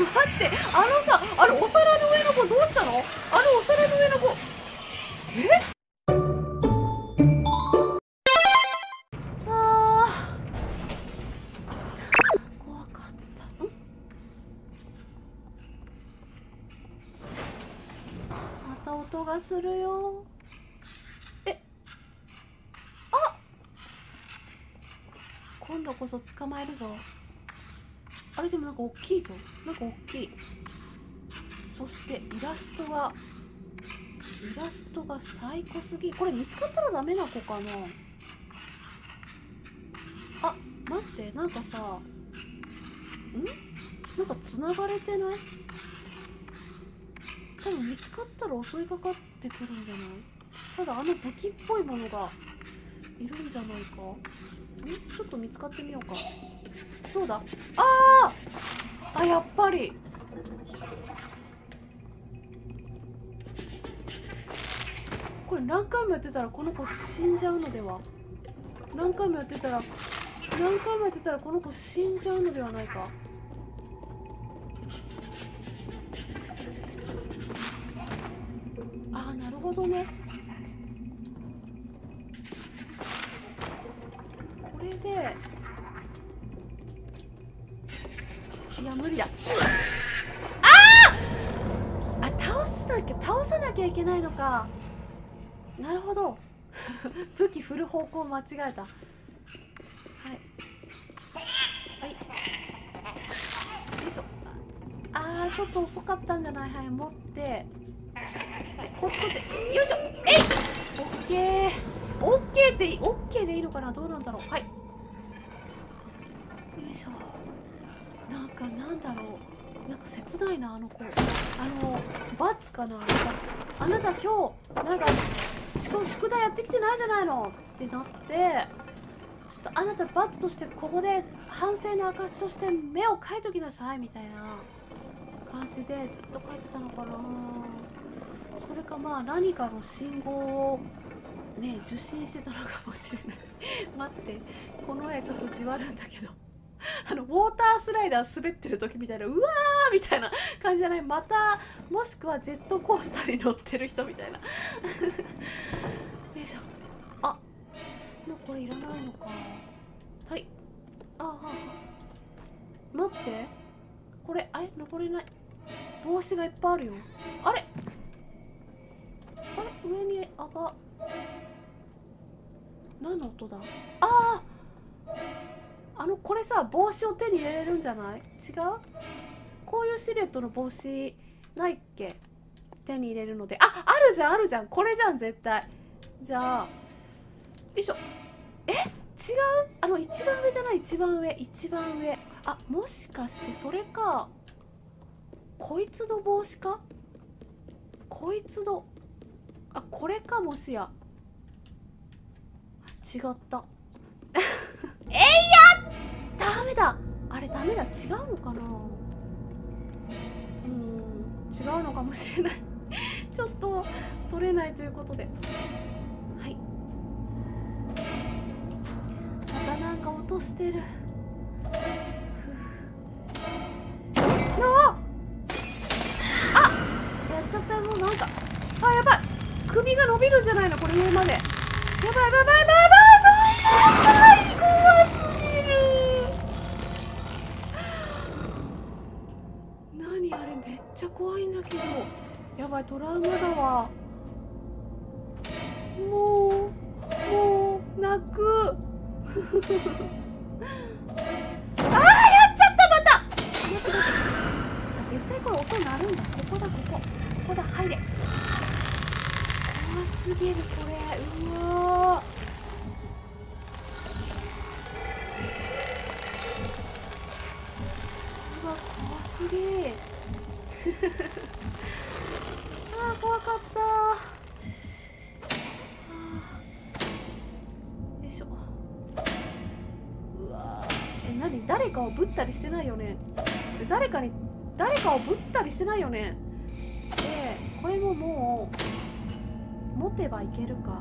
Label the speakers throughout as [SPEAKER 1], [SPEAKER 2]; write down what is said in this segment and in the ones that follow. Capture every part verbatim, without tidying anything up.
[SPEAKER 1] って、あのさ、あれお皿の上の子どうしたの？あのお皿の上の子、え？あー、怖かった。ん？また音がするよ。え、あ、今度こそ捕まえるぞ。あれでもなんか大きいぞ。なんか大きい。そしてイラストがイラストが最高すぎ。これ見つかったらダメな子かな。あ、待って、なんかさ、ん？なんか繋がれてない？多分見つかったら襲いかかってくるんじゃない？ただあの武器っぽいものがいるんじゃないか。ん？ちょっと見つかってみようか。どうだ？あーあ、やっぱり。これ何回もやってたらこの子死んじゃうのでは？何回もやってたら何回もやってたらこの子死んじゃうのではないか。ああ、なるほどね。これで、いや無理だ。ああ、倒さなきゃ倒さなきゃいけないのか。なるほど。武器振る方向間違えた。はい。はい。よいしょ。ああ、ちょっと遅かったんじゃない？はい、持って。はい、こっちこっち。よいしょ。えい！オッケー。オッケーっていい、オッケーでいいのかな？どうなんだろう。はい。よいしょ。なんかなんだろう。なんか切ないな、あの子。あの、罰かな？なんか、あなた今日、なんか、しかも宿題やってきてないじゃないのってなって、ちょっとあなた罰としてここで反省の証として目を描いときなさいみたいな感じでずっと描いてたのかな。それかまあ何かの信号をね受信してたのかもしれない。待って、この絵ちょっとじわるんだけど、あのウォータースライダー滑ってる時みたいな、うわーみたいな感じじゃない？またもしくはジェットコースターに乗ってる人みたいな。よいしょ。あ、もうこれいらないのか。はい。ああ、待って、これあれ登れない。帽子がいっぱいあるよ。あれあれ、上に上が、何の音だ？ああ、あのこれさ、帽子を手に入れれるんじゃない？違う？こういうシルエットの帽子ないっけ？手に入れるので。あ、あるじゃんあるじゃん、これじゃん絶対。じゃあ、よいしょ。え、違う？あの一番上じゃない？一番上、一番上。あ、もしかしてそれか。こいつの帽子か？こいつの、あ、これかもしや。違った。えいや、ダメだ。あれダメだ。違うのかな。うーん、違うのかもしれない。ちょっと取れないということで。はい。またなんか落としてる。ああ、やっちゃったぞ。なんか、あ、やばい。首が伸びるんじゃないのこれ上まで。やばいやばいやばいやばいやばいやばい、怖すぎる。何あれ、めっちゃ怖いんだけど。やばい、トラウマだわ。もうもう泣く。あー、やっちゃった。また待って待って、あ、絶対これ音鳴るんだ。ここだ、ここここだ、入れ。怖すぎるこれ。うわー、うわ、怖すぎ。あー、怖かった。よいしょ。うわー、え、何？誰かをぶったりしてないよね？誰かに誰かをぶったりしてないよね？で、これももう持てばいけるか。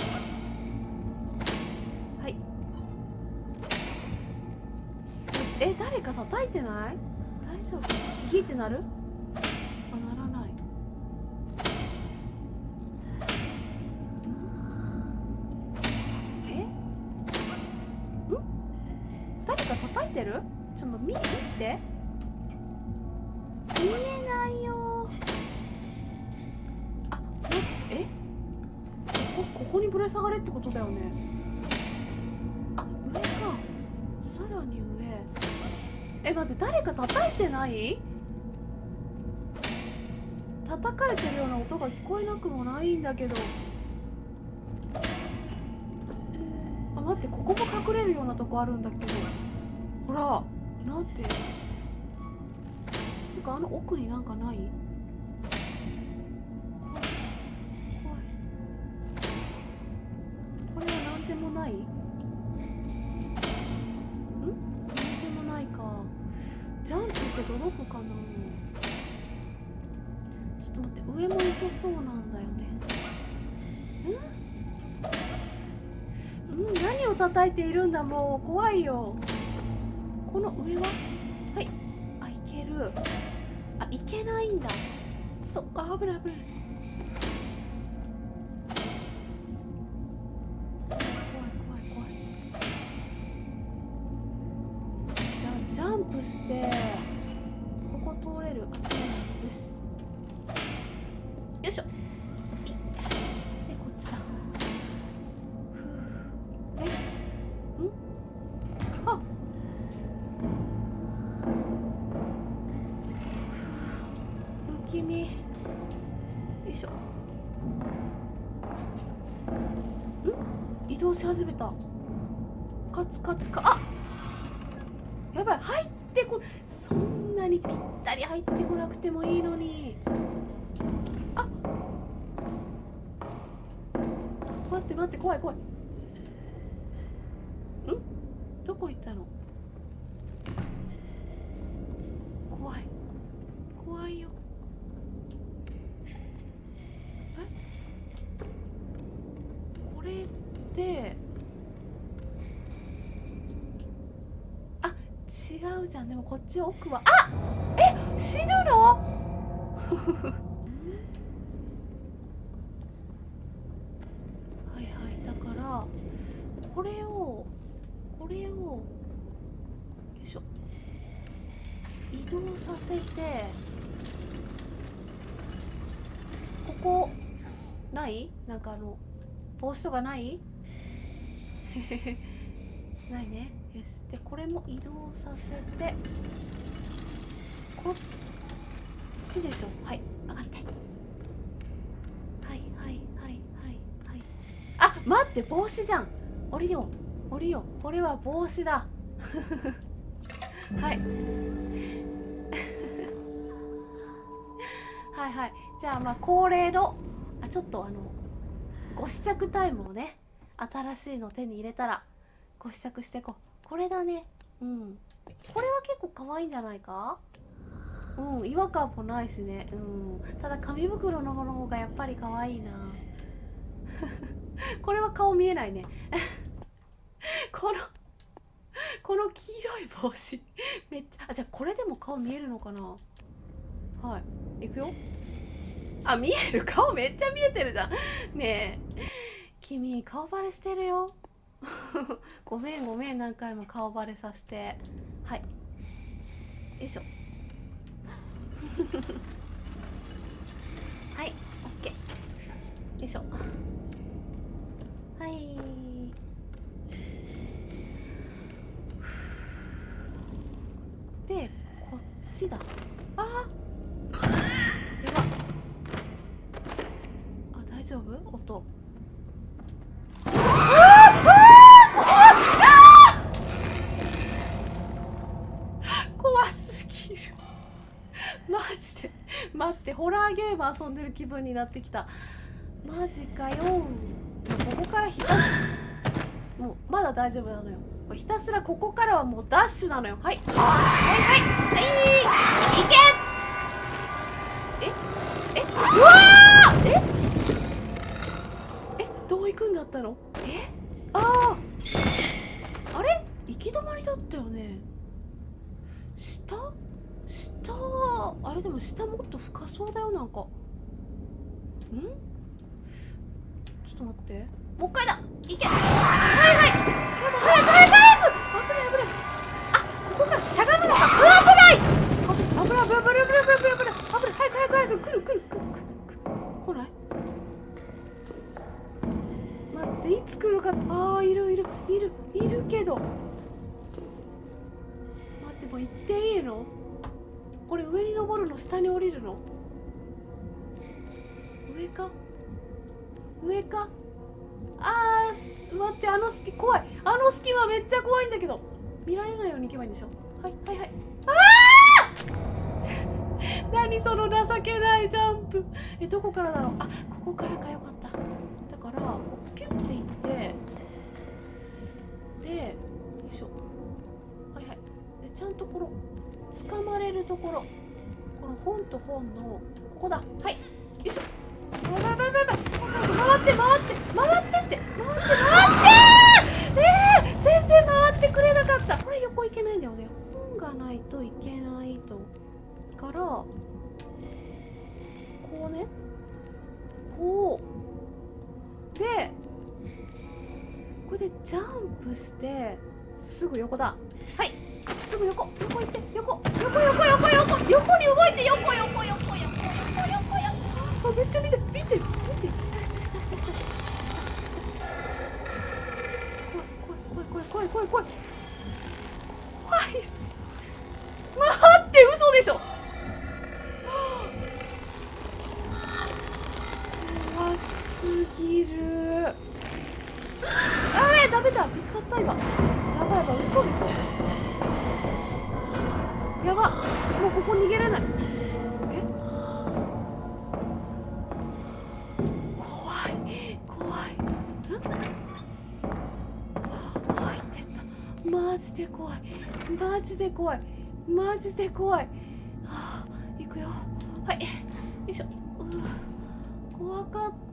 [SPEAKER 1] はい。え、誰か叩いてない？大大丈夫？ギーってなる？あ、ならない。ん？え？ん？誰か叩いてる？ちょっと見、見して。見えないよ。あ、待って、え？ここ、ここにぶら下がれってことだよね。あ、上か。さらに上。え、待って、誰か叩いてない？叩かれてるような音が聞こえなくもないんだけど。あ、待って、ここも隠れるようなとこあるんだけど。ほら、なんて。てか、あの奥になんかない？怖い。これはなんでもない？ん？なんでもないか。ジャンプして届くかな。ちょっと待って、上も行けそうなんだよね。ん？ん？何を叩いているんだ、もう怖いよ。この上は？はい。あ、いける。あ、いけないんだ。そ、あ、危ない危ない。怖い怖い怖い。じゃあジャンプしてここ通れる？あ、通れない。よし。よいしょ。いで、こっちだ。ふう。え？ん？あ、不気味。よいしょ。ん？移動し始めた。カツカツか。あ、やばい、入ってこ、そんなにぴったり入ってこなくてもいいのに。あ、待って待って、怖い怖い。ん？どこ行ったの？怖い怖いよ。あれ？これってあ、違うじゃん。でもこっち奥は、あ、え、死ぬの？はいはい、だからこれをこれをよいしょ、移動させて、ここない？なんかあの帽子とかない？ないね。よし。でこれも移動させて、こっちでしょ。はい、上がって。はいはいはいはいはい。あ、待って、帽子じゃん。降りよう降りよう。これは帽子だ。はい。はいはい。じゃあまあ恒例の、あ、ちょっとあのご試着タイムをね、新しいの手に入れたらご試着していこう。これだね。うん。これは結構可愛いんじゃないか？うん、違和感もないしね。うん。ただ紙袋の方がやっぱり可愛いな。これは顔見えないね。このこの黄色い帽子めっちゃ、あ、じゃあこれでも顔見えるのかな。はい、いくよ。あ、見える。顔めっちゃ見えてるじゃん。ねえ君、顔バレしてるよ。ごめんごめん、何回も顔バレさせて。はい、よいしょ。はい、オッケー。よいしょ。はい。で、こっちだ。あー、やば。あ、大丈夫？音。怖すぎる。マジで待って、ホラーゲーム遊んでる気分になってきた。マジかよ。ここからひたすもうまだ大丈夫なのよ。ひたすらここからはもうダッシュなのよ。はいはいはいはい、いけ。ええ、うわー、ええ、どう行くんだったの？え、ああ、あれ行き止まりだったよね。下下下、あれでも下もっと深そうだよ。なんかん、ちょっと待って、もう一回だ。いけ。はいはい。やばい、早く早く早く。危ない危ない。あ、ここか。しゃがむのか。うわ、危ない。危ない危ない危ない危ない危ない危ない危ない危ない。早く早く早く。来る来る来る来る来る。来ない。待って、いつ来るか。ああ、いるいるいるいるけど。待って、もう行っていいの？これ上に登るの？下に降りるの？上か上か。あー、待って、あの隙怖い。あの隙間めっちゃ怖いんだけど。見られないように行けばいいんでしょ。はいはいはい。ああ何その情けないジャンプ。え、どこからだろう。あ、ここからか。よかった。だからこうピュッていって、で、よいしょ。はいはい。でちゃんとこの掴まれるところ、この本と本のここだ。はい、よいしょ。やばいやばいやばいやばい。回って回って回ってって回って回ってー。えー、全然回ってくれなかった。これ横行けないんだよね。本がないといけないと。からこうね、こうでこれでジャンプしてすぐ横だ。はい、すぐ横横行って、横横横横横横に動いて、横横横横横横横横。あ、めっちゃ見て見て見て、下下下下下下下下下下下下。怖い怖い怖い怖い怖い怖い怖いっす。待って、嘘でしょ。怖すぎる。あれ、ダメだ、見つかった今。やばいやばい、嘘でしょ。やば、もうここ逃げれない。え、怖い怖い。ん、入ってった。マジで怖いマジで怖いマジで怖い。はあ、行くよ。はい、よいしょ。う怖かった。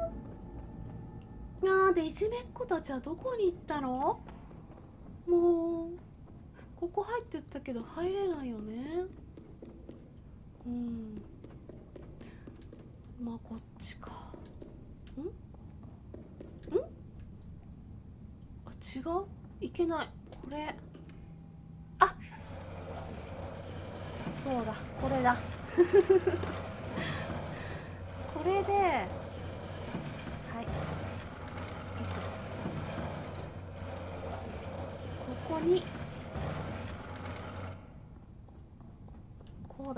[SPEAKER 1] あー、でいじめっ子たちはどこに行ったの？もうここ入ってったけど入れないよね。うん、まあこっちか。んん、あ、違う、いけない。これ、あ、そうだ、これだこれで、はい、よいしょ。ここにこうだ。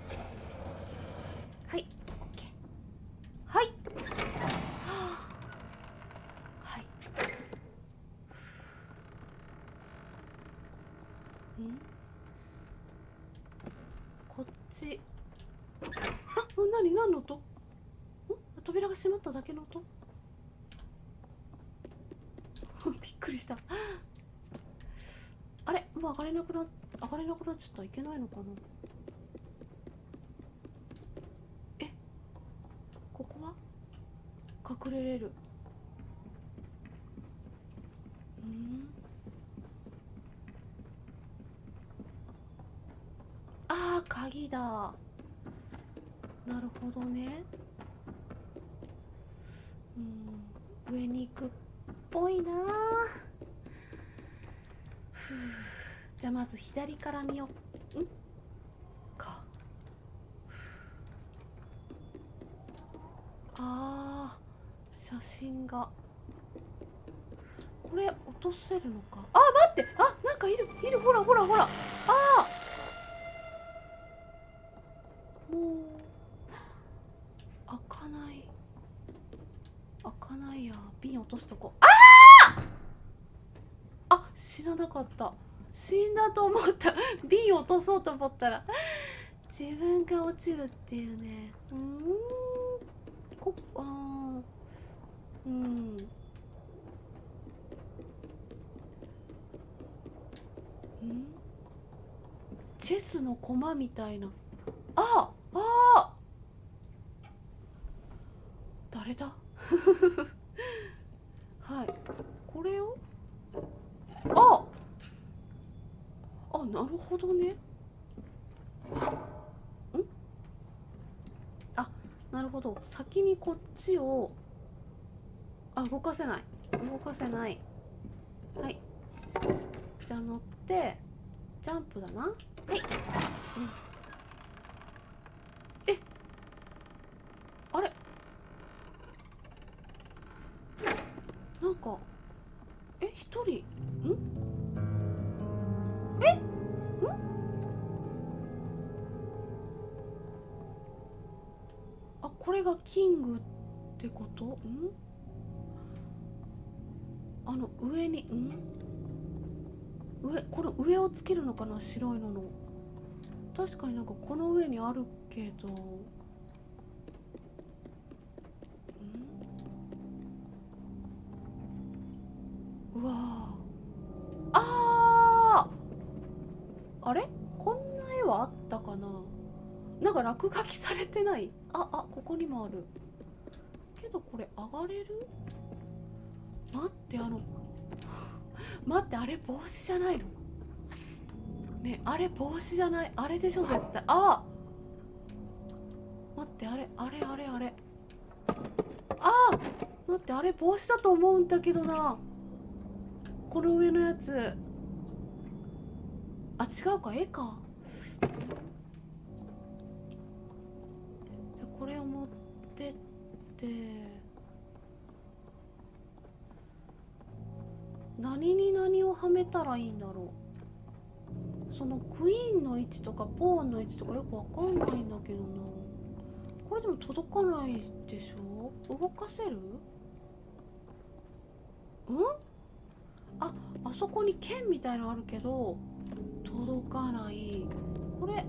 [SPEAKER 1] はい、オッケー。はい、はい。ん、こっち。あ、なに、何の音？ん、扉が閉まっただけの音びっくりした。あれ、もう上がれなくな上がれなくなっちゃった。いけないのかな。え、ここは隠れれる。うん、あー、鍵だ。なるほどね。うん、上に行くっぽいな。ふう、じゃあまず左から見よう。んか。あー、写真が。これ落とせるのか。あ、待って、あ、なんかいるいる。ほらほらほら。あー、もう開かない開かないや。瓶落とすとこ。ああ、死ななかった。死んだと思った。瓶落とそうと思ったら自分が落ちるっていうね。うーん、こあー、うん、ん、チェスの駒みたいな。あああ、誰だはい、これを、ああ、なるほどね。 るほど。先にこっちを、あ、動かせない。動かせない。はい。じゃあ乗って、ジャンプだな。はい。うん。え、あれなんか、え、一人、んえんあ、これがキングってこと？んあの上に、ん上、この上をつけるのかな、白いのの。確かになんかこの上にあるけど、んうわーあーあれこんな絵はあったかな。なんか落書きされてない？あ、あ、ここにもあるけど、これ上がれる？待って、あの待って、あれ帽子じゃないのね。あれ帽子じゃない？あれでしょ絶対。あ、待って、あれあれあれあれあー待って、あれ帽子だと思うんだけどな、この上のやつ。あ、違うか、絵か。じゃあこれを持ってって、何に何をはめたらいいんだろう。そのクイーンの位置とかポーンの位置とかよくわかんないんだけどな。これでも届かないでしょ。動かせる？うんあ、あそこに剣みたいのあるけど届かない。これ、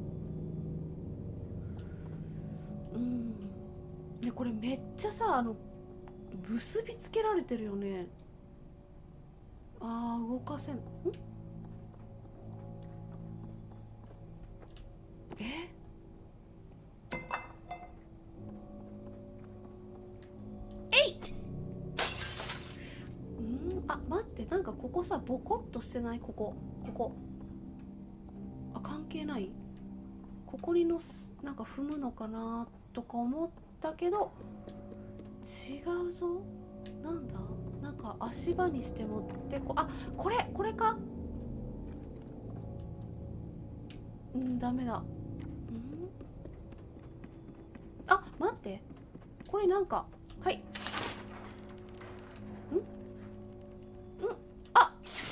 [SPEAKER 1] うんね、これめっちゃさ、あの結びつけられてるよね。あー、動かせん。んええいうんあ、待って、なんかここさ、ボコっとしてない？ここここ、あ、関係ない？ここにのす、なんか踏むのかなとか思ったけど違うぞ。なんだ、なんか足場にして持ってこ、あ、これこれか。うん、ダメだ。うんあ、待って、これなんか、はい、んんあ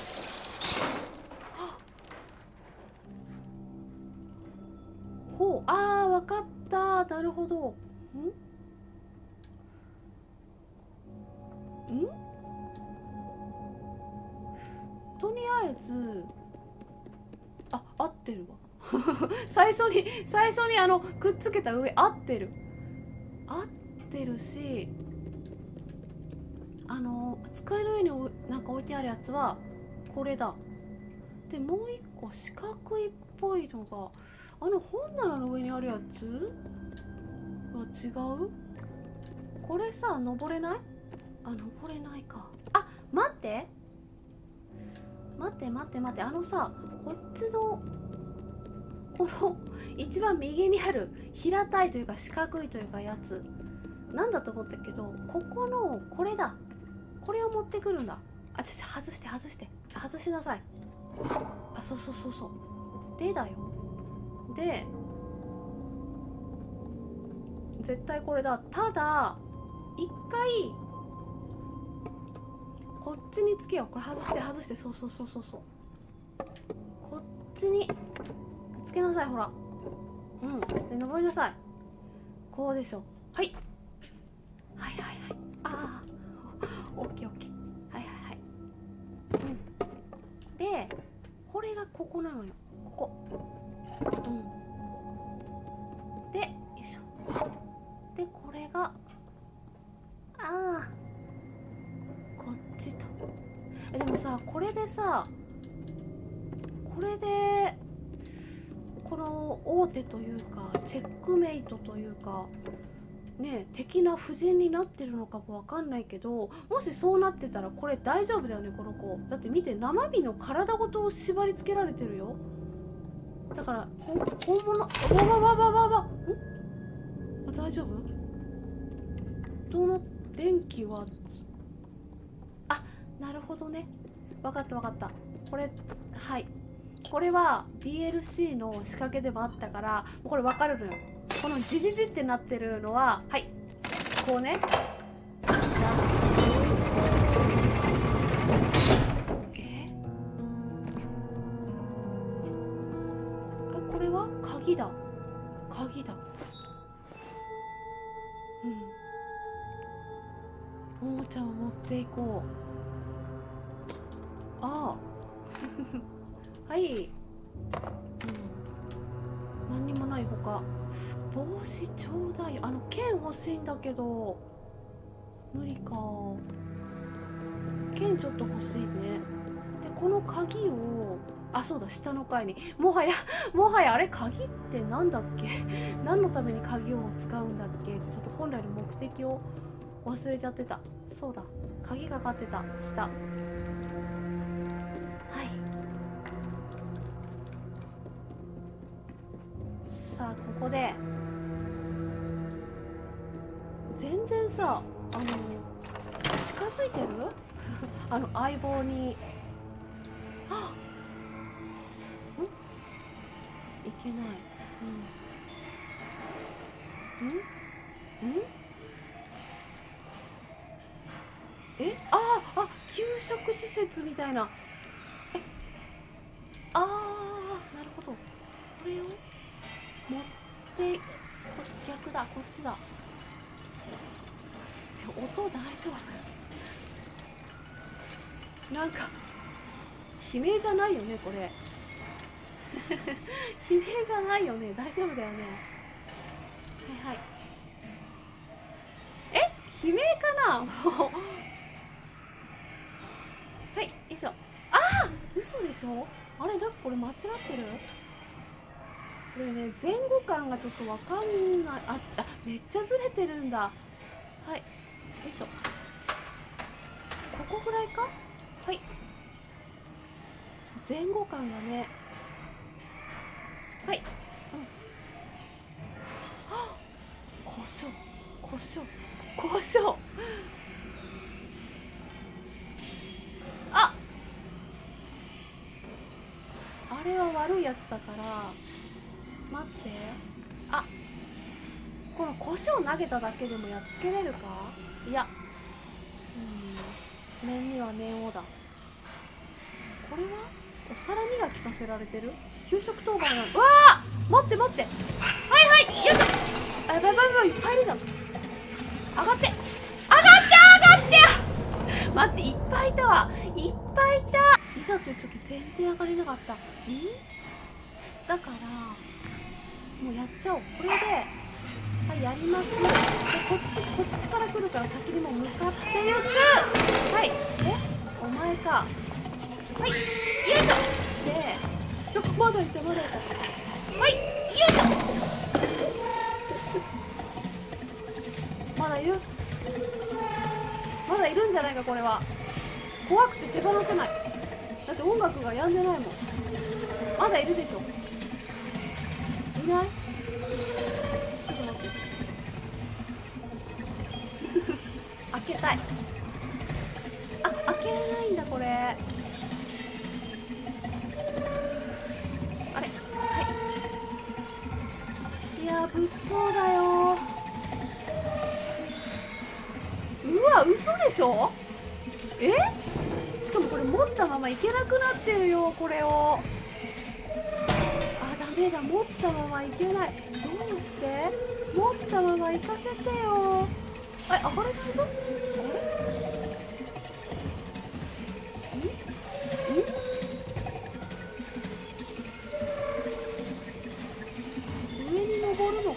[SPEAKER 1] ほう、あー、わかった。なるほど。んんとりあえず、あ、合ってるわ。最初に最初にあのくっつけた上合ってる合ってるし、あの机の上におなんか置いてあるやつはこれだ。でもう一個四角いっぽいのが、あの本棚の上にあるやつは違う？これさ、登れない？あ、登れないか。あ、待って待って待って待って、あのさ、こっちのこの一番右にある平たいというか四角いというかやつなんだと思ったけど、ここのこれだ。これを持ってくるんだ。あ、ちょちょ外して外して外しなさい。あ、そうそうそうそう。でだよ。で絶対これだ。ただ一回こっちにつけよう。これ外して外して、そうそうそうそうそう。こっちにつけなさい、ほら。うんで登りなさい。こうでしょ。はい、はいはいはい。ああオッケーオッケー。はいはいはい。うんでこれがここなのよ。ここ。うんでよいしょ。でこれが、ああこっちと。えでもさ、これでさ、これでこの王手というかチェックメイトというかね、的な布陣になってるのかもわかんないけど、もしそうなってたらこれ大丈夫だよね、この子。だって見て、生身の体ごと縛り付けられてるよ。だからほ本物、わわわわわわんあ大丈夫？ どうな電気はつあ、なるほどね。わかったわかった。これ、はい。これは ディーエルシー の仕掛けでもあったから、もうこれわかるのよ。このジジジってなってるのは、はい。こうね。えあ、これは鍵だ。鍵だ。うん。ももちゃんを持っていこう。ああ。はい。うん。何にもないほか。帽子ちょうだい。あの剣欲しいんだけど無理か。剣ちょっと欲しいね。でこの鍵を、あ、そうだ、下の階にもはやもはやあれ、鍵ってなんだっけ何のために鍵を使うんだっけって、ちょっと本来の目的を忘れちゃってた。そうだ、鍵かかってた。下。はい。さあ、ここで全然さ、あの近づいてるあの相棒に。あっ、んいけない。うん。んんえあーあ、給食施設みたいな。えあー、なるほど。これを持ってこ、逆だ、こっちだ。音大丈夫なんか悲鳴じゃないよねこれ悲鳴じゃないよね。大丈夫だよね。はいはい。え、悲鳴かなもうはい、よいしょ。ああ、嘘でしょ。あれ、なんかこれ間違ってる。これね、前後感がちょっとわかんない。ああ、めっちゃずれてるんだ。はい、よいしょ。ここぐらいか。はい、前後感がね。はい、うん。あ、胡椒胡椒胡椒。あ、あれは悪いやつだから。待って、あ、この胡椒投げただけでもやっつけれるか。いや、うん、念には念をだ。これはお皿磨きさせられてる。給食当番なの。わあ、待って待って。はいはい、よいしょ。あ、やばいやばいやばい、いっぱいいるじゃん。上がって上がって上がって待って、いっぱいいたわ。いっぱいいた。いざという時全然上がれなかった。んだからもうやっちゃおう。これで、はい、やります。で、こっちこっちから来るから先にも向かってゆく。はい。え、お前か。はい、よいしょ。で、あ、まだいたまだいた。はい、よいしょ。まだいる。まだいるんじゃないかこれは。怖くて手放せない。だって音楽が止んでないもん。まだいるでしょ。いない。ちょっと待って開けたい。あ、開けれないんだこれ。あれ、はい。いや、物騒だよ。うわ、嘘でしょ。え、しかもこれ持ったままいけなくなってるよこれを。あ、ダメだ、持ったままいけない。どうして。持ったまま行かせてよ。あ、上がれないぞ。あれ、んん、上に登るのか。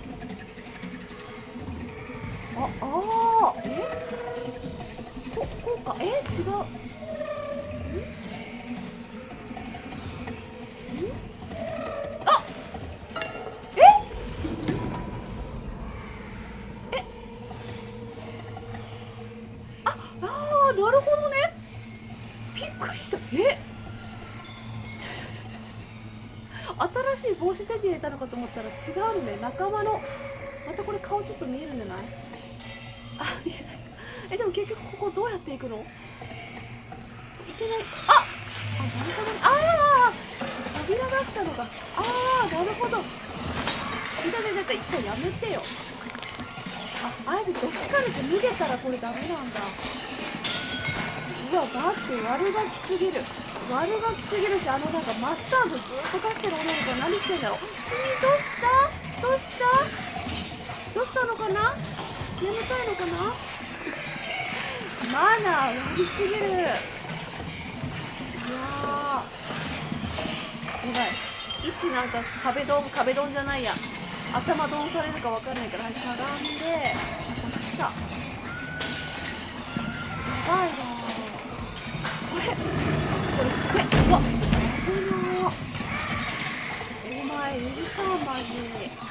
[SPEAKER 1] あ、あー、え、こ、こうか。え、違う。あ、なるほどね。びっくりした。え、ちょちょちょちょちょ新しい帽子手に入れたのかと思ったら違うのね。仲間の。またこれ顔ちょっと見えるんじゃない。 あ、見えないか。え、でも結局ここどうやって行くの？いけない。ああ、なるほどね。ああ扉だったのか。ああ、なるほど。いたいたいた、一回やめてよ。あ、あえてどつかれて逃げたらこれダメなんだ。うわ、だって悪ガキすぎる。悪ガキすぎるし、あのなんかマスタードずっと出してる女の子は何してんだろう。君どうしたどうしたどうしたのかな。眠たいのかな。マナー悪すぎる。いやー、やばい。いつなんか壁ドン、壁ドンじゃないや。頭ドンされるかわかんないから、はい、しゃがんで、こっちか。やばいなこれ。これせ、うわ、危なー。お前、許さん、マジ。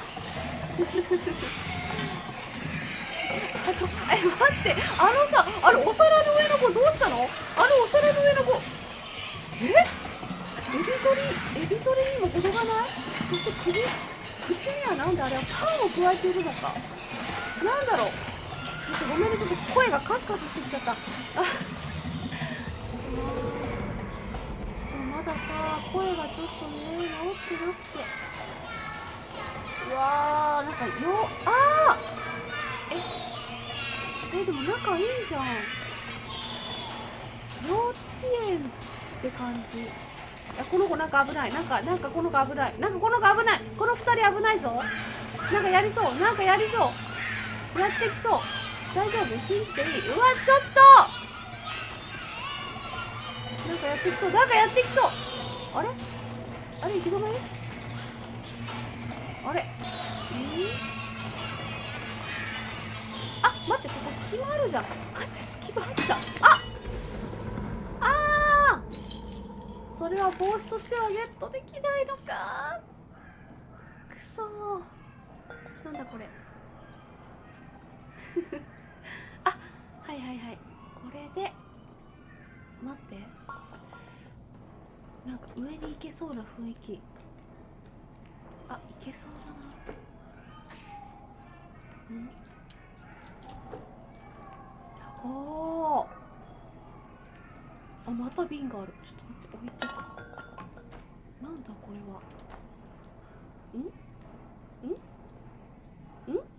[SPEAKER 1] あの、え、待って、あのさ、あのお皿の上の子どうしたの？あのお皿の上の子。え？エビ反り、エビ反りにも程がない？そして首、口にはなんであれはパンを加えているのか。なんだろう。そしてごめんね、ちょっと声がカスカスしてきちゃった。あ、そう、まださ、声がちょっとね、治ってなくて。うわー、なんかよ、あーえ、え、でも仲いいじゃん。幼稚園って感じ。いや、この子なんか危ない。なんか、なんかこの子危ない。なんかこの子危ない。この二人危ないぞ。なんかやりそう。なんかやりそう。やってきそう。大丈夫？信じていい？うわ、ちょっとなんかやってきそう。なんかやってきそう。あれあれ行き止まり？あれんあ、待って、ここ隙間あるじゃん。待って、隙間あった。ああーそれは帽子としてはゲットできないのか。くそー。なんだこれ。あ、はいはいはい。これで、待って。なんか上に行けそうな雰囲気。あ、行けそうじゃない？んあーあ、また瓶がある。ちょっと待って、置いて。なんだこれは。んんん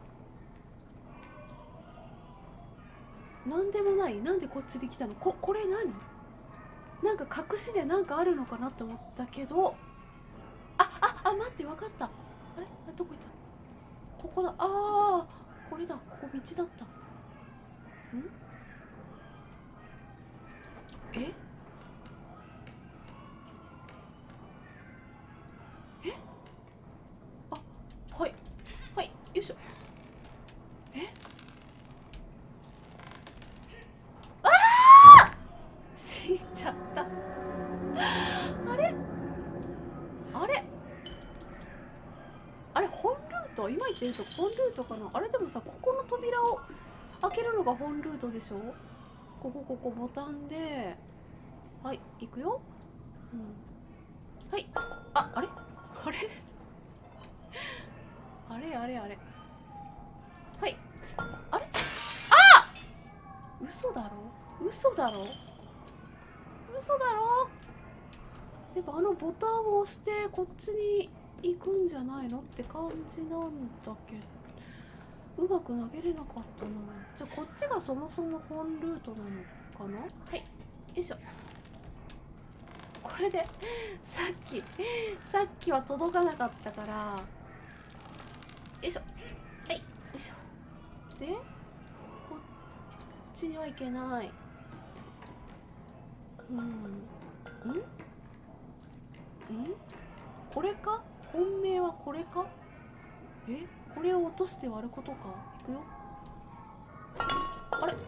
[SPEAKER 1] なんでもない。なんでこっちで来たの？こ、これ何？なんか隠しでなんかあるのかなって思ったけど。あ、あ、あ、待って、わかった。あれあれどこ行った？ここだ。ああ、これだ。ここ道だった。んええあ、はい。はい。よいしょ。えああ死んじゃった。あれあれあれ本ルート？今言ってると本ルートかな。あれでもさ、ここの扉を開けるのが本ルートでしょ。ここ、ここ、ボタンで。はい、行くよ。うん。はい。あ、あれあれあれあれあれ。はい。あれ嘘だろ嘘だろ嘘だろ。でもあのボタンを押してこっちに行くんじゃないのって感じなんだけど、うまく投げれなかったな。じゃあこっちがそもそも本ルートなのかな。はい、よいしょ。これでさっきさっきは届かなかったから、よいしょ。はい、よいしょ。でこっちには行けない。うんんんこれか。本命はこれか。えこれを落として割ることか。いくよ。あれ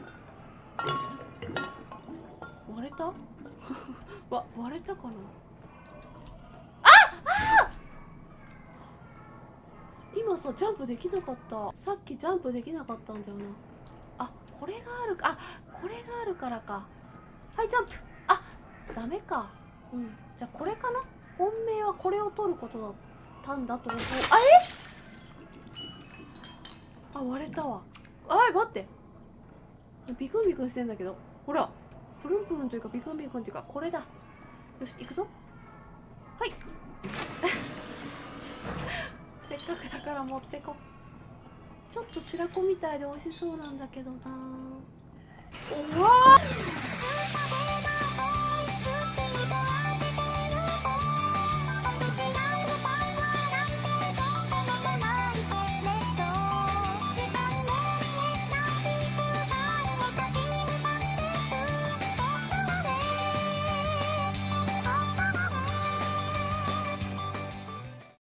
[SPEAKER 1] 割れたわ割れたかな。今さジャンプできなかった。さっきジャンプできなかったんだよな。あ、これがあるか。あ、これがあるからか。はい、ジャンプ。あ、ダメか。うん、じゃあこれかな。本命はこれを取ることだったんだと思う。あえあ割れたわ。 あい、待って。ビクンビクンしてんだけど。ほら。プルンプルンというか、ビクンビクンというか、これだ。よし、行くぞ。はい。せっかくだから持ってこ。ちょっと白子みたいで美味しそうなんだけどな。